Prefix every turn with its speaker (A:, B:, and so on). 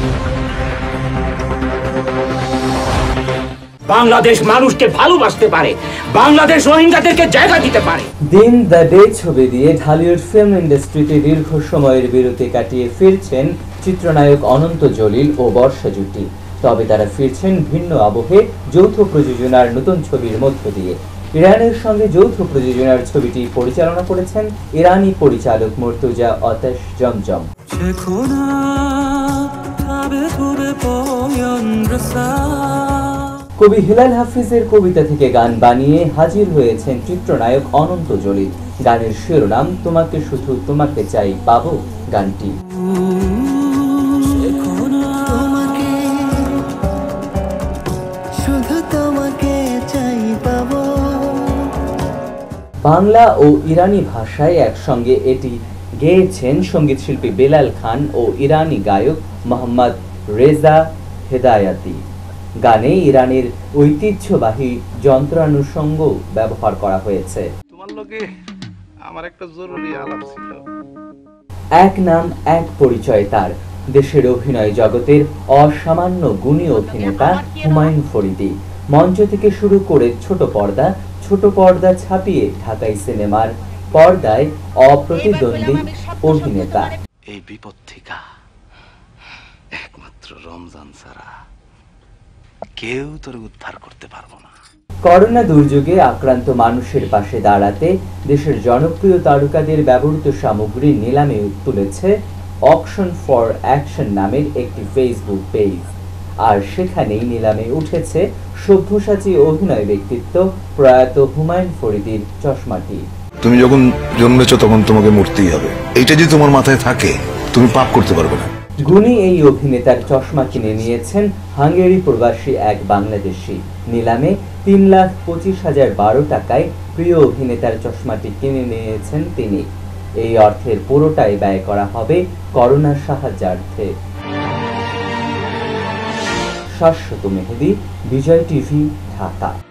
A: বাংলাদেশ মানুষকে ভালোবাসতে পারে, বাংলাদেশ রোহিঙ্গাদেরকে জায়গা দিতে পারে।
B: দিন দ্য ডে ছবি দিয়ে ঢালিউড ফিল্ম ইন্ডাস্ট্রিতে দীর্ঘ সময়ের বিরতি কাটিয়ে ফিরছেন চিত্রনায়ক অনন্ত জলিল ও বর্ষা জুটি। তবে তারা ফিরছেন ভিন্ন আবহে যৌথ প্রযোজনার নতুন ছবির মধ্য দিয়ে। ইরানের সঙ্গে যৌথ প্রযোজনার ছবিটি পরিচালনা করেছেন ইরানি পরিচালক মুর্তজা আতাশ জমজম। কবি হিলাল হাফিজের কবিতা থেকে গান বানিয়ে হাজির হয়েছেন চিত্রনায়ক অনন্ত জলিল। গানের শিরোনাম তোমাকে শুধু তোমাকে চাই পাবো গানটি। বাংলা ও ইরানি ভাষায় একসঙ্গে এটি গেয়েছেন সঙ্গীত শিল্পী বেলাল খান ও ইরানি গায়ক মোহাম্মদ রেজা হেদায়াতি। গানে ইরানের ঐতিহ্যবাহী যন্ত্রানুষঙ্গ ব্যবহার করা হয়েছে। তোমার লগে আমার একটা জরুরি আলাপ ছিল। এক নাম এক পরিচয় তার, দেশের অভিনয় জগতের অসামান্য গুণী অভিনেতা হুমায়ুন ফরিদী। মঞ্চ থেকে শুরু করে ছোট পর্দা ছাপিয়ে ঢাকাই সিনেমার পর্দায় অপ্রতিদ্বন্দ্বী অভিনেতা।
C: এই বিপদ থেকে একমাত্র রমজান ছাড়া কেউ তোর উদ্ধার করতে পারবো না।
B: করোনা দুর্যোগে আক্রান্ত মানুষের পাশে দাঁড়াতে দেশের জনপ্রিয় তারকাদের ব্যবহৃত সামগ্রী নিলামে তুলেছে অকশন ফর অ্যাকশন নামের একটি ফেসবুক পেজ। আর সেখানেই নিলামে উঠেছে সব্যসাচী অভিনয় ব্যক্তিত্ব প্রয়াত হুমায়ুন ফরিদীর চশমাটি।
D: তুমি যখন জন্মেছো তখন তোমাকে মরতেই হবে, এইটা যদি তোমার মাথায় থাকে তুমি পাপ করতে পারবে না।
B: গুণী এই অভিনেতার চশমা কিনে নিয়েছেন হাঙ্গেরি প্রবাসী এক বাংলাদেশি। নিলামে ৩,২৫,০১২ টাকায় প্রিয় অভিনেতার চশমাটি কিনে নিয়েছেন তিনি। এই অর্থের পুরোটাই ব্যয় করা হবে করোনার সাহায্যার্থে। শাশ্বত মেহেদী, বিজয় টিভি, ঢাকা।